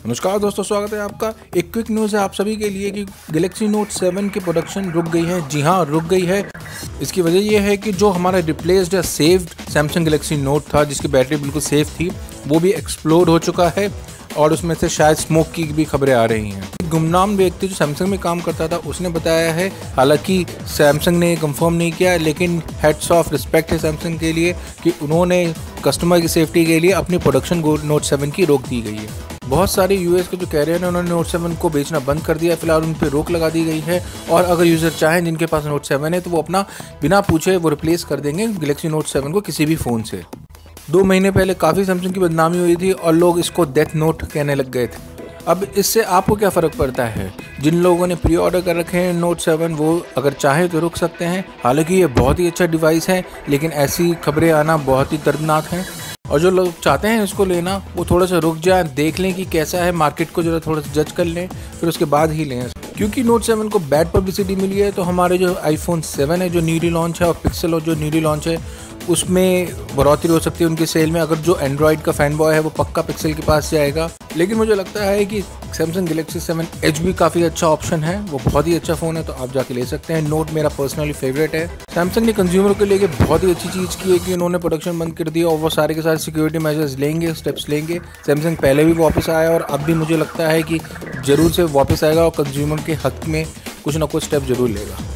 नमस्कार दोस्तों, स्वागत है आपका। एक क्विक न्यूज़ है आप सभी के लिए कि गैलेक्सी नोट 7 की प्रोडक्शन रुक गई है। जी हाँ, रुक गई है। इसकी वजह यह है कि जो हमारा रिप्लेस्ड या सेव्ड सैमसंग गैलेक्सी नोट था, जिसकी बैटरी बिल्कुल सेफ थी, वो भी एक्सप्लोड हो चुका है और उसमें से शायद स्मोक की भी खबरें आ रही हैं। गुमनाम व्यक्ति जो सैमसंग में काम करता था उसने बताया है, हालांकि सैमसंग ने कंफर्म नहीं किया, लेकिन हेड्स ऑफ रिस्पेक्ट है सैमसंग के लिए कि उन्होंने कस्टमर की सेफ्टी के लिए अपनी प्रोडक्शन नोट 7 की रोक दी गई है। बहुत सारे यूएस के जो कैरियर हैं उन्होंने नोट 7 को बेचना बंद कर दिया। फिलहाल उन पर रोक लगा दी गई है और अगर यूज़र चाहें जिनके पास नोट 7 है तो वो अपना बिना पूछे वो रिप्लेस कर देंगे गैलेक्सी नोट 7 को किसी भी फ़ोन से। 2 महीने पहले काफ़ी सैमसंग की बदनामी हुई थी और लोग इसको डेथ नोट कहने लग गए थे। अब इससे आपको क्या फ़र्क पड़ता है? जिन लोगों ने प्री ऑर्डर कर रखे हैं नोट 7 वो अगर चाहें तो रुक सकते हैं। हालांकि ये बहुत ही अच्छा डिवाइस है, लेकिन ऐसी खबरें आना बहुत ही दर्दनाक हैं। और जो लोग चाहते हैं इसको लेना वो थोड़ा सा रुक जाएं, देख लें कि कैसा है, मार्केट को जरा थोड़ा सा जज कर लें, फिर उसके बाद ही लें। क्योंकि नोट 7 को बैड पब्लिसिटी मिली है, तो हमारे जो आईफोन 7 है जो न्यूली लॉन्च है और पिक्सल और जो न्यूली लॉन्च है उसमें बढ़ोतरी हो सकती है उनकी सेल में। अगर जो एंड्रॉयड का फैन बॉय है वो पक्का पिक्सल के पास जाएगा। लेकिन मुझे लगता है कि सैमसंग गैलेक्सी 7 एज भी काफ़ी अच्छा ऑप्शन है, वो बहुत ही अच्छा फ़ोन है, तो आप जाके ले सकते हैं। नोट मेरा पर्सनली फेवरेट है। सैमसंग ने कंज्यूमर को लेके बहुत ही अच्छी चीज़ की है कि उन्होंने प्रोडक्शन बंद कर दिया और वो सारे के सारे सिक्योरिटी मेजर्स लेंगे, स्टेप्स लेंगे। सैमसंग पहले भी वापस आया और अब भी मुझे लगता है कि ज़रूर से वापस आएगा और कंज्यूमर के हक में कुछ ना कुछ स्टेप जरूर लेगा।